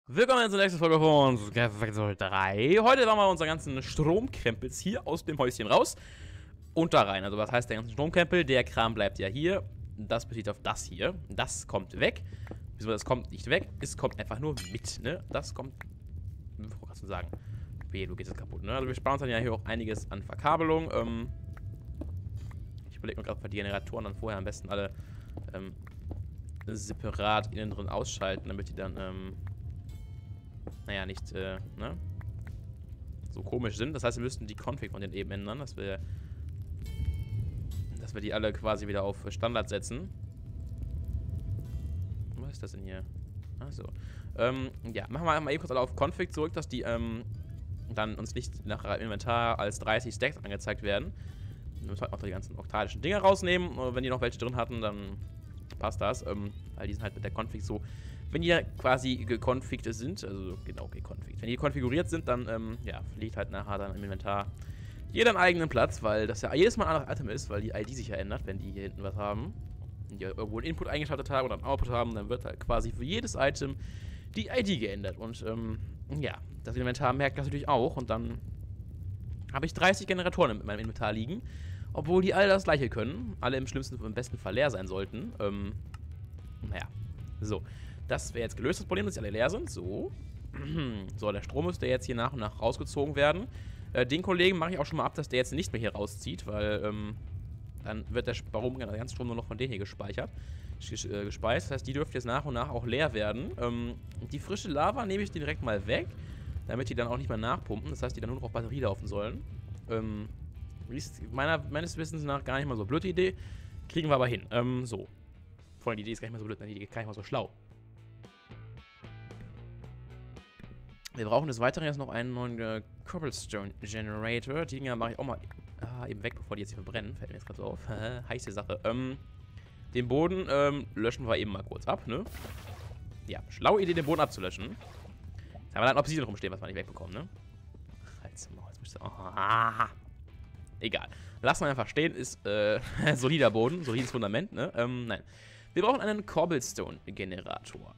Willkommen zur nächsten Folge von uns, Vektor 3. Heute machen wir unseren ganzen Stromkrempels hier aus dem Häuschen raus und da rein. Also was heißt der ganze Stromkrempel? Der Kram bleibt ja hier. Das bezieht auf das hier. Das kommt weg. Wieso, das kommt nicht weg? Es kommt einfach nur mit, ne? Das kommt... Was kannst du sagen? Wehe, du gehst jetzt kaputt, ne? Also wir sparen uns dann ja hier auch einiges an Verkabelung. Ich überlege mir gerade, bei die Generatoren dann vorher am besten alle separat innen drin ausschalten, damit die dann, naja, nicht, ne? So komisch sind. Das heißt, wir müssten die Config von denen eben ändern, dass wir die alle quasi wieder auf Standard setzen. Was ist das denn hier? Achso. Ja, machen wir mal eben kurz alle auf Config zurück, dass die, dann uns nicht nachher im Inventar als 30 Stacks angezeigt werden. Wir müssen halt auch die ganzen oktalischen Dinge rausnehmen. Und wenn die noch welche drin hatten, dann passt das. Weil die sind halt mit der Config so... Wenn die quasi geconfigt sind, also genau geconfigt, wenn die konfiguriert sind, dann, ja, liegt halt nachher dann im Inventar jeder einen eigenen Platz, weil das ja jedes Mal ein anderes Item ist, weil die ID sich ja ändert, wenn die hier hinten was haben. Wenn die irgendwo einen Input eingeschaltet haben oder einen Output haben, dann wird halt quasi für jedes Item die ID geändert. Und, ja, das Inventar merkt das natürlich auch und dann habe ich 30 Generatoren in meinem Inventar liegen, obwohl die alle das gleiche können, alle im besten Fall leer sein sollten. Naja, so. Das wäre jetzt gelöst, das Problem, dass sie alle leer sind. So. So, der Strom müsste jetzt hier nach und nach rausgezogen werden. Den Kollegen mache ich auch schon mal ab, dass der jetzt nicht mehr hier rauszieht, weil dann wird der ganze Strom nur noch von denen hier gespeichert. Gespeist. Das heißt, die dürfte jetzt nach und nach auch leer werden. Die frische Lava nehme ich direkt mal weg, damit die dann auch nicht mehr nachpumpen. Das heißt, die dann nur noch auf Batterie laufen sollen. Ist meines Wissens nach gar nicht mal so blöde Idee. Kriegen wir aber hin. So. Vor allem die Idee ist gar nicht mal so blöd, die Idee ist gar nicht mal so schlau. Wir brauchen des Weiteren jetzt noch einen neuen Cobblestone Generator. Die Dinger mache ich auch mal eben weg, bevor die jetzt hier verbrennen. Fällt mir jetzt gerade so auf. Heiße Sache. Den Boden löschen wir eben mal kurz ab, ne? Ja, schlaue Idee, den Boden abzulöschen. Jetzt haben wir dann Obsidian rumstehen, was wir nicht wegbekommen, ne? Halt's mal, jetzt müsste... Oh, egal. Lassen wir einfach stehen, ist solider Boden, solides Fundament, ne? Nein. Wir brauchen einen Cobblestone Generator.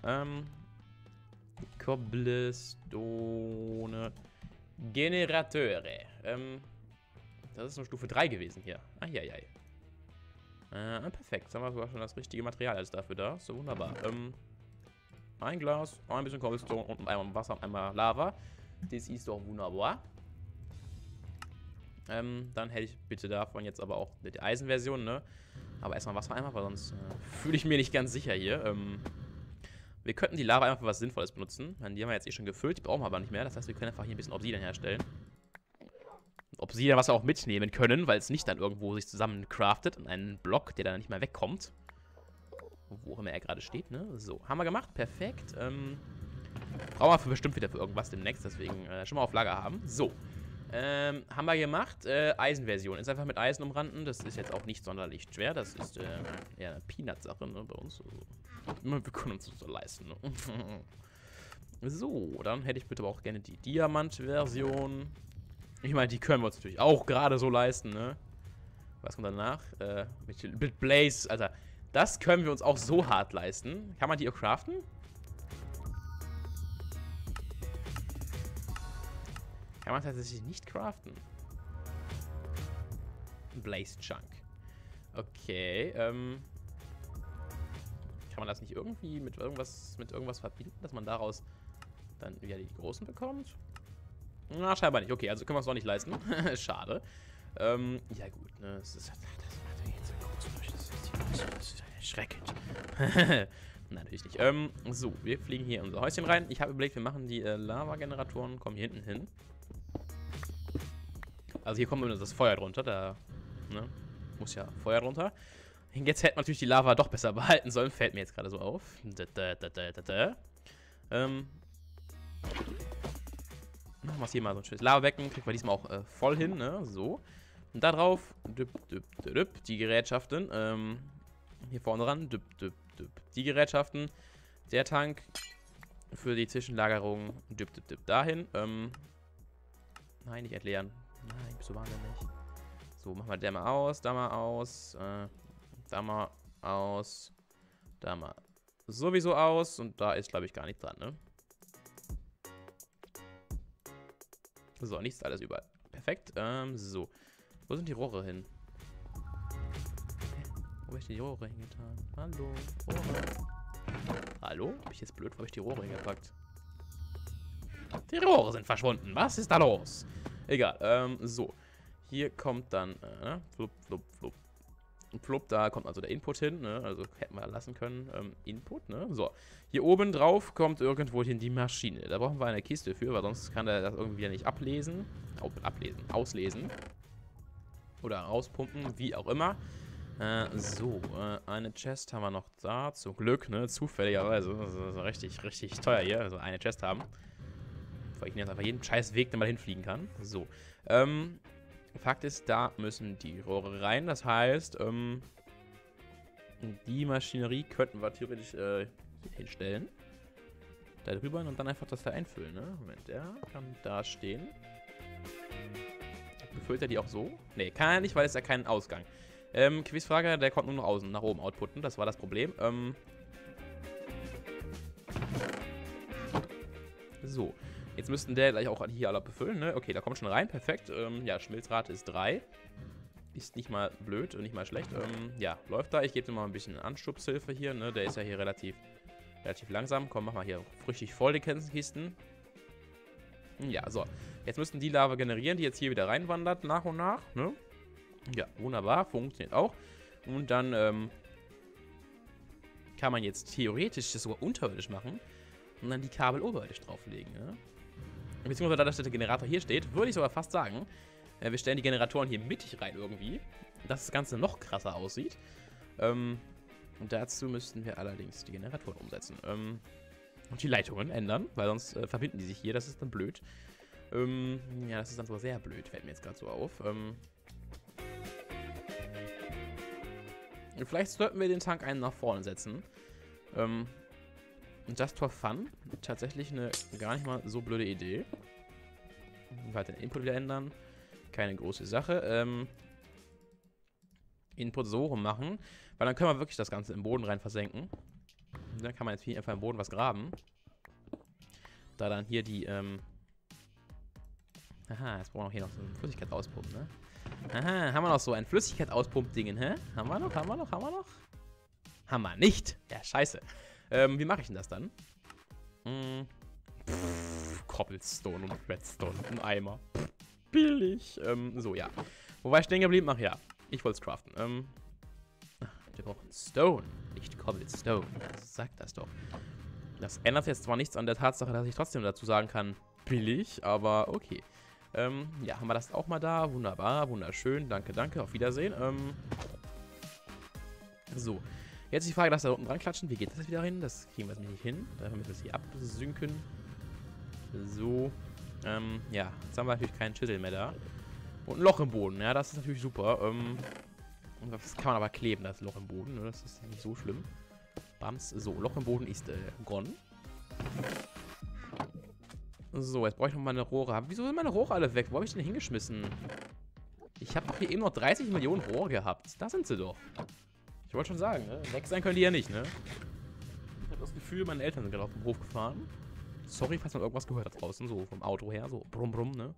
Cobblestone Generateure. Das ist nur Stufe 3 gewesen hier. Eieiei. Perfekt. Jetzt haben wir sogar schon das richtige Material alles dafür da. So, wunderbar. Ein Glas, ein bisschen Cobblestone und einmal Wasser und einmal Lava. Das ist doch wunderbar. Dann hätte ich bitte davon jetzt aber auch die Eisenversion, ne? Aber erstmal Wasser einfach, weil sonst fühle ich mir nicht ganz sicher hier. Wir könnten die Lava einfach für was Sinnvolles benutzen. Die haben wir jetzt eh schon gefüllt, die brauchen wir aber nicht mehr. Das heißt, wir können einfach hier ein bisschen Obsidian herstellen. Obsidian, was wir auch mitnehmen können, weil es nicht dann irgendwo sich zusammen craftet in einen Block, der dann nicht mehr wegkommt. Wo auch immer er gerade steht, ne? So, haben wir gemacht, perfekt. Brauchen wir bestimmt wieder für irgendwas demnächst, deswegen schon mal auf Lager haben. So, haben wir gemacht. Eisenversion ist einfach mit Eisen umranden. Das ist jetzt auch nicht sonderlich schwer. Das ist eher eine Peanut-Sache, ne, bei uns. Also, wir können uns das so leisten, ne? So, dann hätte ich bitte aber auch gerne die Diamant-Version. Ich meine, die können wir uns natürlich auch gerade so leisten, ne? Was kommt danach? Mit Blaze, Alter. Das können wir uns auch so hart leisten. Kann man die auch craften? Kann man tatsächlich nicht craften. Blaze Chunk. Okay, Kann man das nicht irgendwie mit irgendwas verbinden, dass man daraus dann wieder die großen bekommt? Na, scheinbar nicht. Okay, also können wir es noch nicht leisten. Schade. Ja gut, ne, das macht jetzt so groß. Das ist erschreckend. Nein, natürlich nicht. So, wir fliegen hier in unser Häuschen rein. Ich habe überlegt, wir machen die Lava-Generatoren, kommen hier hinten hin. Also hier kommt das Feuer drunter, da, ne, muss ja Feuer drunter. Jetzt hätte man natürlich die Lava doch besser behalten sollen, fällt mir jetzt gerade so auf. Machen wir es hier mal so ein schönes Lavabecken, kriegen wir diesmal auch voll hin, ne, so. Und da drauf, die Gerätschaften, hier vorne ran, die Gerätschaften, der Tank für die Zwischenlagerung, dahin, nein, nicht entleeren. Nein, bist du wahnsinnig. So, machen wir der mal aus, da mal aus, da mal aus, da mal sowieso aus und da ist, glaube ich, gar nichts dran, ne? So, nichts, alles überall. Perfekt. So. Wo sind die Rohre hin? Wo habe ich die Rohre hingetan? Hallo, Rohre. Hallo? Bin ich jetzt blöd? Wo habe ich die Rohre hingepackt? Die Rohre sind verschwunden. Was ist da los? Egal. So. Hier kommt dann, flup, flup, flup. Flup, da kommt also der Input hin, ne? Also hätten wir lassen können. Input, ne? So. Hier oben drauf kommt irgendwo hin die Maschine. Da brauchen wir eine Kiste für, weil sonst kann der das irgendwie nicht ablesen. Auslesen. Oder rauspumpen, wie auch immer. So, eine Chest haben wir noch da. Zum Glück, ne? Zufälligerweise. Das ist richtig, richtig teuer hier. Also eine Chest haben. Ich nehme jetzt einfach jeden scheiß Weg, den man hinfliegen kann. So. Fakt ist, da müssen die Rohre rein. Das heißt, die Maschinerie könnten wir theoretisch hinstellen. Da drüber und dann einfach das da einfüllen, ne? Moment, der kann da stehen. Befüllt er die auch so? Ne, kann er nicht, weil es ja keinen Ausgang. Quizfrage, der konnte nur noch außen nach oben outputten. Das war das Problem. So. Jetzt müssten der gleich auch hier alle befüllen, ne? Okay, da kommt schon rein, perfekt. Ja, Schmilzrate ist 3. Ist nicht mal blöd und nicht mal schlecht. Ja, läuft da. Ich gebe dir mal ein bisschen Anstupshilfe hier, ne? Der ist ja hier relativ langsam. Komm, mach mal hier richtig voll die Kisten. Ja, so. Jetzt müssten die Lava generieren, die jetzt hier wieder reinwandert, nach und nach, ne? Ja, wunderbar. Funktioniert auch. Und dann, kann man jetzt theoretisch das sogar unterirdisch machen und dann die Kabel oberirdisch drauflegen, ne? Beziehungsweise da, dass der Generator hier steht, würde ich sogar fast sagen, wir stellen die Generatoren hier mittig rein irgendwie, dass das Ganze noch krasser aussieht. Und dazu müssten wir allerdings die Generatoren umsetzen. Und die Leitungen ändern, weil sonst verbinden die sich hier, das ist dann blöd. Ja, das ist dann sogar sehr blöd, fällt mir jetzt gerade so auf. Vielleicht sollten wir den Tank einen nach vorne setzen. Just for fun. Tatsächlich eine gar nicht mal so blöde Idee. Weiter den Input wieder ändern. Keine große Sache. Input so rum machen. Weil dann können wir wirklich das Ganze im Boden rein versenken. Und dann kann man jetzt hier einfach im Boden was graben. Da dann hier die, aha, jetzt brauchen wir hier noch so einen Flüssigkeitauspump, ne? Aha, haben wir noch so ein Flüssigkeitauspump-Dingen, hä? Haben wir noch? Haben wir nicht. Ja, scheiße. Wie mache ich denn das dann? Cobblestone und Redstone. Ein Eimer. Billig. So, ja. Wo war ich stehen geblieben? Ach ja. Ich wollte es craften. Wir brauchen Stone, nicht Cobblestone. Sag das doch. Das ändert jetzt zwar nichts an der Tatsache, dass ich trotzdem dazu sagen kann, billig, aber okay. Ja, haben wir das auch mal da. Wunderbar, wunderschön. Danke, danke. Auf Wiedersehen. So. Jetzt die Frage, dass wir da unten dran klatschen. Wie geht das wieder hin? Das kriegen wir jetzt nicht hin. Da müssen wir es hier absynken. So. Ja, jetzt haben wir natürlich keinen Schüttel mehr da. Und ein Loch im Boden. Ja, das ist natürlich super. Und das kann man aber kleben, das Loch im Boden. Ne? Das ist nicht so schlimm. Bams. So, Loch im Boden ist gone. So, jetzt brauche ich noch mal eine Rohre. Wieso sind meine Rohre alle weg? Wo habe ich denn hingeschmissen? Ich habe doch hier eben noch 30 Millionen Rohre gehabt. Da sind sie doch. Ich wollte schon sagen, ne? Weg sein können die ja nicht, ne? Ich habe das Gefühl, meine Eltern sind gerade auf dem Hof gefahren. Sorry, falls man irgendwas gehört hat draußen, so vom Auto her, so brumm brumm, ne?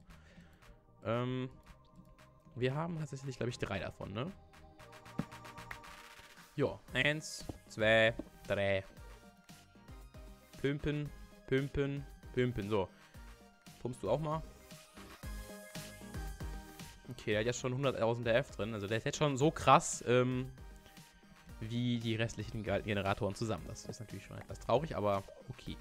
Wir haben tatsächlich, glaube ich, 3 davon, ne? Jo, 1, 2, 3. Pümpen, pümpen, pümpen, so. Pumpst du auch mal? Okay, der hat jetzt schon 100.000 RF drin, also der ist jetzt schon so krass, wie die restlichen Generatoren zusammen. Das ist natürlich schon etwas traurig, aber okay.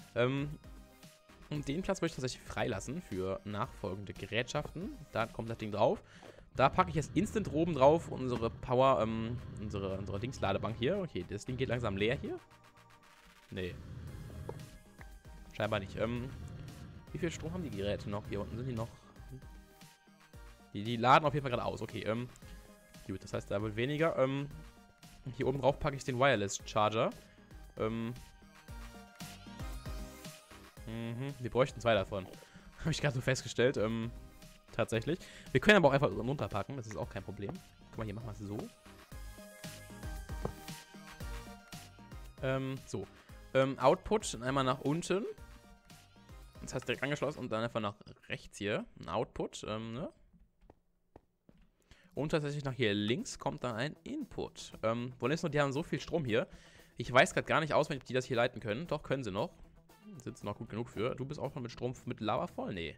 Und den Platz möchte ich tatsächlich freilassen für nachfolgende Gerätschaften. Da kommt das Ding drauf. Da packe ich jetzt instant oben drauf unsere Power, unsere Dingsladebank hier. Okay, das Ding geht langsam leer hier. Nee. Scheinbar nicht. Wie viel Strom haben die Geräte noch? Hier unten sind die noch. Die laden auf jeden Fall gerade aus. Okay, gut, das heißt, da wird weniger. Hier oben drauf packe ich den Wireless Charger. Wir bräuchten 2 davon. Habe ich gerade so festgestellt. Tatsächlich. Wir können aber auch einfach runterpacken. Das ist auch kein Problem. Guck mal, hier machen wir es so. So. Output einmal nach unten. Das heißt direkt angeschlossen und dann einfach nach rechts hier ein Output. Ne? Und tatsächlich nach hier links kommt dann ein Input. Problem ist nur, die haben so viel Strom hier. Ich weiß gerade gar nicht auswendig, ob die das hier leiten können. Doch, können sie noch. Sind sie noch gut genug für. Du bist auch noch mit Strom, mit Lava voll? Nee.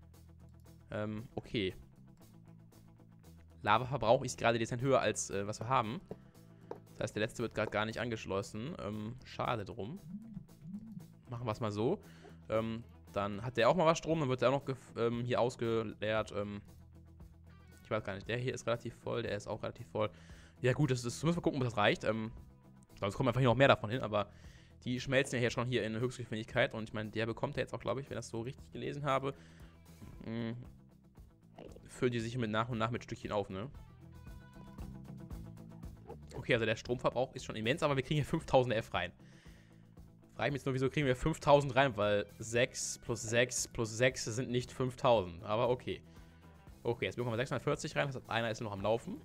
Okay. Lavaverbrauch ist gerade dezent höher als was wir haben. Das heißt, der letzte wird gerade gar nicht angeschlossen. Schade drum. Machen wir es mal so. Dann hat der auch mal was Strom. Dann wird der auch noch hier ausgeleert. Ich weiß gar nicht. Der hier ist relativ voll. Der ist auch relativ voll. Ja gut, müssen wir gucken, ob das reicht. Sonst kommen einfach hier noch mehr davon hin. Aber die schmelzen ja hier schon hier in Höchstgeschwindigkeit. Und ich meine, der bekommt ja jetzt auch, glaube ich, wenn ich das so richtig gelesen habe, füllen die sich mit nach und nach mit Stückchen auf, ne? Okay, also der Stromverbrauch ist schon immens, aber wir kriegen hier 5000 F rein. Frage mich jetzt nur, wieso kriegen wir 5000 rein, weil 6 plus 6 plus 6 sind nicht 5000, aber okay. Okay, jetzt bekommen wir 640 rein, das heißt, einer ist noch am Laufen.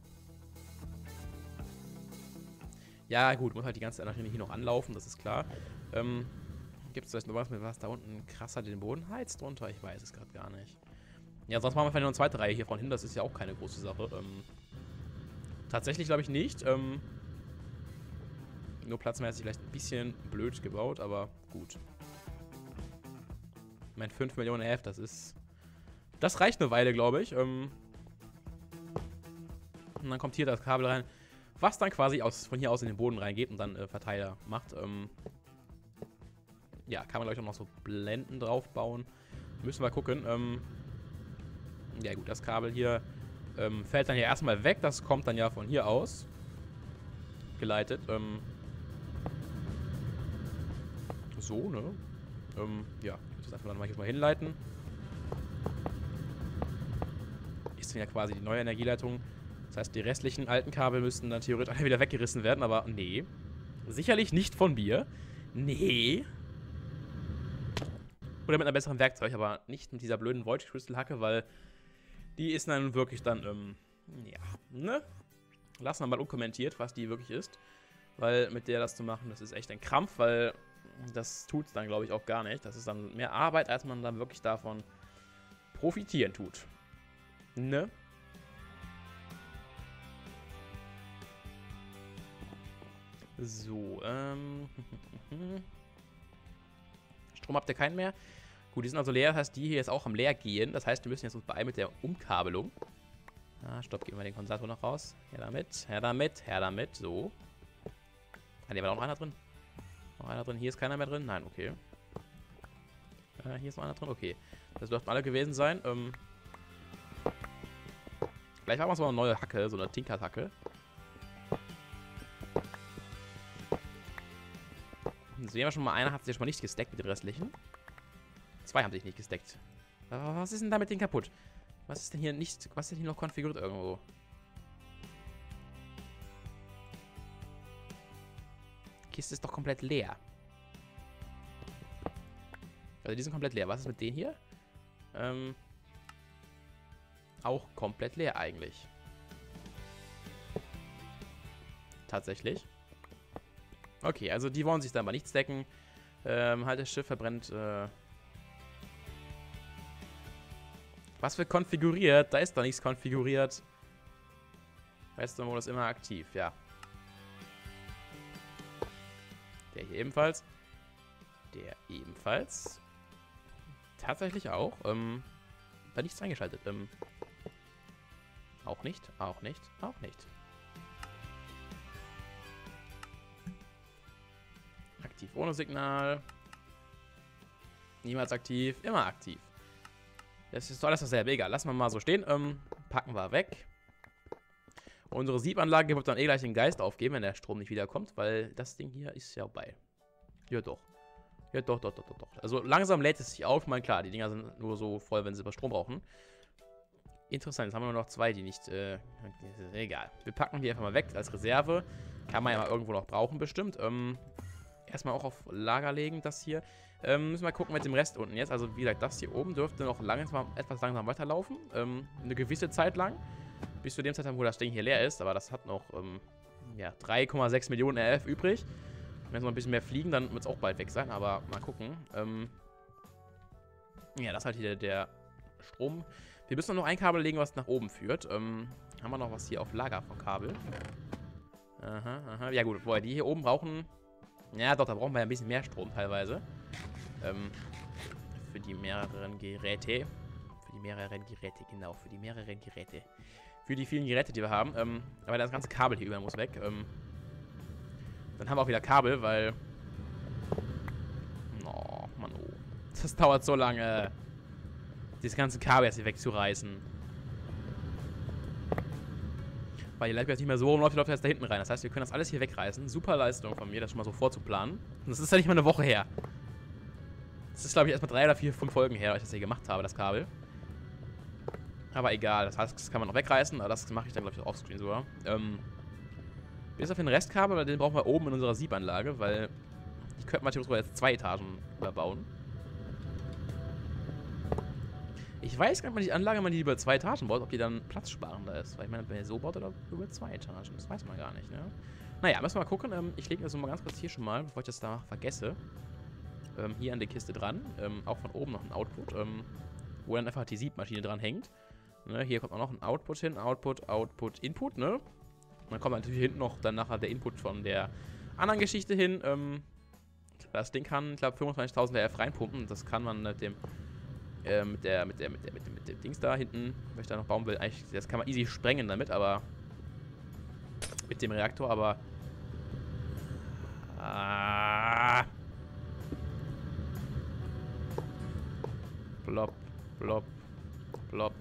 Ja gut, muss halt die ganze Zeit hier noch anlaufen, das ist klar. Gibt es vielleicht noch was da unten krasser den Boden heizt drunter? Ich weiß es gerade gar nicht. Ja, sonst machen wir einfach nur eine zweite Reihe hier vorne hin, das ist ja auch keine große Sache. Tatsächlich glaube ich nicht. Nur platzmäßig vielleicht ein bisschen blöd gebaut, aber gut. Ich meine, 5 Millionen F, das reicht eine Weile, glaube ich. Und dann kommt hier das Kabel rein, was dann quasi von hier aus in den Boden reingeht und dann Verteiler macht. Ja, kann man glaube ich auch noch so Blenden drauf bauen. Müssen wir gucken. Ja gut, das Kabel hier fällt dann ja erstmal weg. Das kommt dann ja von hier aus geleitet. So, ne? Ja, ich muss das einfach dann mal hier mal hinleiten. Ist dann ja quasi die neue Energieleitung. Das heißt, die restlichen alten Kabel müssten dann theoretisch alle wieder weggerissen werden, aber nee. Sicherlich nicht von mir. Nee. Oder mit einem besseren Werkzeug, aber nicht mit dieser blöden Void Crystal Hacke, weil die ist dann wirklich dann, ja, ne? Lassen wir mal unkommentiert, was die wirklich ist. Weil mit der das zu machen, das ist echt ein Krampf, weil das tut es dann, glaube ich, auch gar nicht. Das ist dann mehr Arbeit, als man dann wirklich davon profitieren tut. Ne? So, Strom habt ihr keinen mehr. Gut, die sind also leer, das heißt, die hier ist auch am leer gehen. Das heißt, wir müssen jetzt uns beeilen mit der Umkabelung. Ah, stopp, geben wir den Kondensator noch raus. Her damit, her damit, her damit. So. Ah, ne, war noch einer drin. Noch einer drin. Hier ist keiner mehr drin. Nein, okay. Hier ist noch einer drin. Okay. Das dürften alle gewesen sein. Vielleicht machen wir uns mal eine neue Hacke, so eine Tinker-Hacke. Sehen wir schon mal, einer hat sich schon mal nicht gesteckt mit den restlichen. 2 haben sich nicht gesteckt. Was ist denn da mit denen kaputt? Was ist denn hier nicht, was ist denn hier noch konfiguriert irgendwo? Die Kiste ist doch komplett leer. Also die sind komplett leer. Was ist mit denen hier? Auch komplett leer eigentlich. Tatsächlich. Okay, also die wollen sich dann aber nicht stacken. Halt, das Schiff verbrennt. Was wird konfiguriert? Da ist doch nichts konfiguriert. Redstone-Modus immer aktiv, ja. Der hier ebenfalls. Der ebenfalls. Tatsächlich auch. Da nichts eingeschaltet. Auch nicht, auch nicht, auch nicht. Aktiv ohne Signal. Niemals aktiv, immer aktiv. Das ist doch alles dasselbe. Egal, lassen wir mal so stehen. Packen wir weg. Unsere Siebanlage wird dann eh gleich den Geist aufgeben, wenn der Strom nicht wiederkommt, weil das Ding hier ist ja bei. Ja doch. Ja doch. Also langsam lädt es sich auf. Ich meine, klar, die Dinger sind nur so voll, wenn sie über Strom brauchen. Interessant, jetzt haben wir nur noch 2, die nicht... egal. Wir packen die einfach mal weg als Reserve. Kann man ja mal irgendwo noch brauchen, bestimmt. Erstmal auch auf Lager legen, das hier. Müssen wir gucken mit dem Rest unten jetzt. Also wie gesagt, das hier oben dürfte noch etwas langsam weiterlaufen. Eine gewisse Zeit lang. Bis zu dem Zeitpunkt, wo das Ding hier leer ist. Aber das hat noch ja, 3,6 Millionen RF übrig. Wenn wir noch ein bisschen mehr fliegen, dann wird es auch bald weg sein. Aber mal gucken. Ja, das ist halt hier der Strom. Wir müssen noch ein Kabel legen, was nach oben führt. Haben wir noch was hier auf Lager von Kabel? Aha, aha. Ja gut, boah, die hier oben brauchen... Ja doch, da brauchen wir ja ein bisschen mehr Strom teilweise. Für die mehreren Geräte. Für die mehreren Geräte, genau. Für die mehreren Geräte. Für die vielen Geräte, die wir haben. Aber das ganze Kabel hier über muss weg. Dann haben wir auch wieder Kabel, weil... Oh, Mann, oh. Das dauert so lange. Dieses ganze Kabel jetzt hier wegzureißen. Weil die Leitung jetzt nicht mehr so rumläuft, die läuft jetzt da hinten rein. Das heißt, wir können das alles hier wegreißen. Super Leistung von mir, das schon mal so vorzuplanen. Und das ist ja nicht mal eine Woche her. Das ist, glaube ich, erstmal 3 oder 4, 5 Folgen her, als ich das hier gemacht habe, das Kabel. Aber egal, das heißt, das kann man noch wegreißen, aber das mache ich dann, glaube ich, offscreen sogar. Bis auf den Restkabel, weil den brauchen wir oben in unserer Siebanlage, weil ich könnte mal theoretisch jetzt 2 Etagen überbauen. Ich weiß gar nicht, die Anlage, wenn man die über 2 Etagen baut, ob die dann platzsparender ist. Weil ich meine, wenn ihr so baut oder über 2 Etagen, das weiß man gar nicht, ne? Naja, müssen wir mal gucken. Ich lege das mal ganz kurz hier schon mal, bevor ich das danach vergesse. Hier an die Kiste dran. Auch von oben noch ein Output, wo dann einfach die Siebmaschine dran hängt. Ne, hier kommt auch noch ein Output hin. Output, Output, Input, ne? Und dann kommt natürlich hinten noch dann nachher der Input von der anderen Geschichte hin. Das Ding kann, ich glaube, 25.000 RF reinpumpen. Das kann man mit dem mit dem Dings da hinten, wenn ich da noch bauen will, eigentlich, das kann man easy sprengen damit, aber mit dem Reaktor, aber Plop, plop, plop.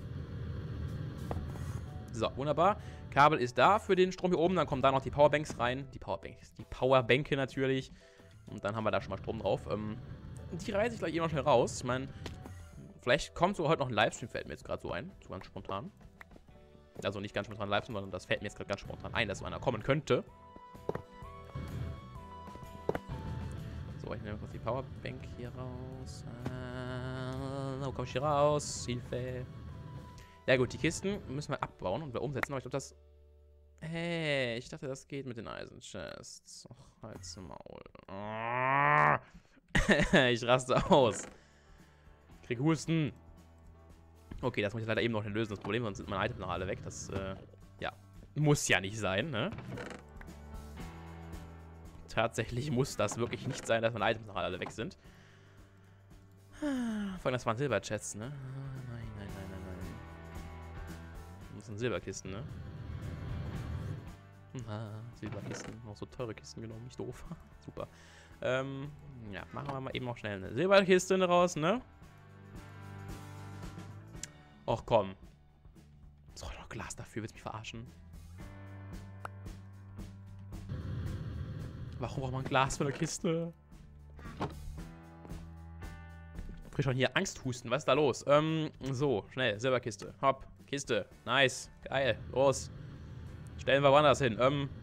So, wunderbar. Kabel ist da für den Strom hier oben, dann kommen da noch die Powerbanks rein, die Powerbänke natürlich, und dann haben wir da schon mal Strom drauf. Die reiße ich gleich eben noch schnell raus. Ich meine, vielleicht kommt so heute noch ein Livestream, fällt mir jetzt gerade so ein. So ganz spontan. Also nicht ganz spontan Livestream, sondern das fällt mir jetzt gerade ganz spontan ein, dass so einer kommen könnte. So, ich nehme kurz die Powerbank hier raus. Wo komme ich hier raus? Hilfe. Ja gut, die Kisten müssen wir abbauen und wir umsetzen, aber ich glaube, das... Hey, ich dachte, das geht mit den Eisenchests. Och, halt's Maul. Ich raste aus. Ich krieg Husten. Okay, das muss ich leider eben noch lösen, das Problem, sonst sind meine Items noch alle weg. Das, ja, muss ja nicht sein, ne? Tatsächlich muss das wirklich nicht sein, dass meine Items noch alle weg sind. Vor allem, das waren Silberchests, ne? Nein, nein, nein, nein, nein. Das sind Silberkisten, ne? Silberkisten. Noch so teure Kisten genommen, nicht doof. Super. Ja, machen wir mal eben noch schnell eine Silberkiste raus, ne? Och komm. So, noch Glas dafür, willst du mich verarschen? Warum braucht man Glas für eine Kiste? Ich krieg schon hier Angsthusten, was ist da los? So, schnell, Silberkiste. Hopp, Kiste. Nice. Geil. Los. Stellen wir woanders hin.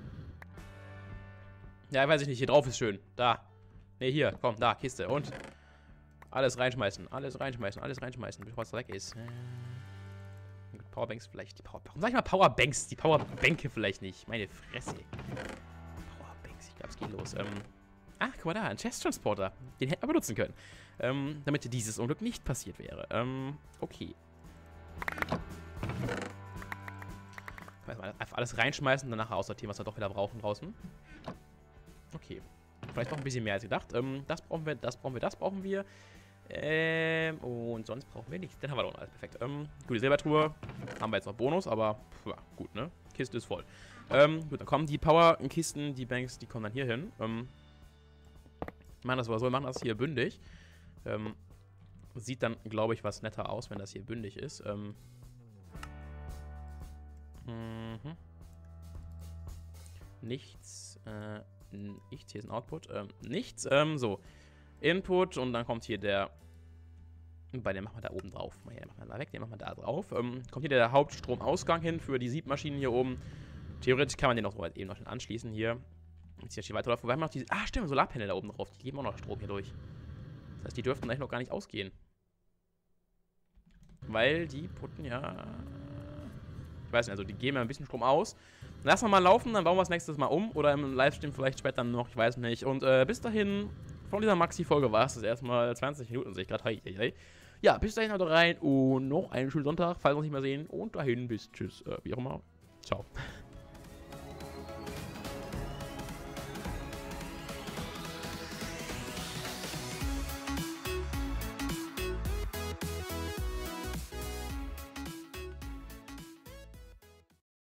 Ja, weiß ich nicht. Hier drauf ist schön. Da. Ne, hier. Komm, da. Kiste. Und alles reinschmeißen. Alles reinschmeißen. Alles reinschmeißen. Bevor es weg ist. Powerbanks vielleicht. Warum sag ich mal Powerbanks? Die Powerbänke vielleicht nicht. Meine Fresse. Powerbanks. Ich glaube, es geht los. Ach, guck mal da. Ein Chest-Transporter. Den hätten wir benutzen können. Damit dieses Unglück nicht passiert wäre. Okay. Einfach alles reinschmeißen und danach aussortieren, was wir doch wieder brauchen draußen. Okay. Vielleicht noch ein bisschen mehr als gedacht. Das brauchen wir, das brauchen wir, das brauchen wir. Und sonst brauchen wir nichts. Dann haben wir doch alles perfekt. Gut, die Silbertruhe haben wir jetzt noch Bonus, aber ja, gut, ne? Kiste ist voll. Gut, dann kommen die Power-Kisten, die Banks, die kommen dann hier hin. Machen das aber so, wir machen das hier bündig. Sieht dann, glaube ich, was netter aus, wenn das hier bündig ist. Nichts. Nichts. Hier ist ein Output. Nichts. So. Input und dann kommt hier der. Bei dem machen wir da oben drauf. Den machen wir da weg, den machen wir da drauf. Kommt hier der Hauptstromausgang hin für die Siebmaschinen hier oben. Theoretisch kann man den auch so eben noch schon anschließen hier. Jetzt hier weiterläuft. Wir haben noch diese. Ah, stimmt, Solarpanel da oben drauf. Die geben auch noch Strom hier durch. Das heißt, die dürften eigentlich noch gar nicht ausgehen. Weil die putten ja. Ich weiß nicht, also die geben ja ein bisschen Strom aus. Lassen wir mal laufen, dann bauen wir das nächstes Mal um. Oder im Livestream vielleicht später noch, ich weiß nicht. Und bis dahin, von dieser Maxi-Folge war es das erstmal 20 Minuten, sehe ich gerade. Ja, bis dahin, haut rein und noch einen schönen Sonntag, falls wir uns nicht mehr sehen. Und dahin bis tschüss, wie auch immer. Ciao.